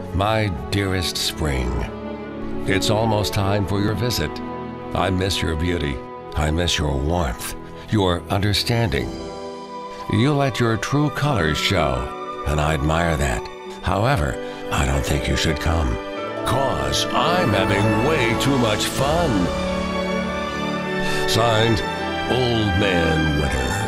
my dearest spring. It's almost time for your visit. I miss your beauty. I miss your warmth, your understanding. You let your true colors show, and I admire that. However, I don't think you should come, 'cause I'm having way too much fun. Signed, Old Man Winter.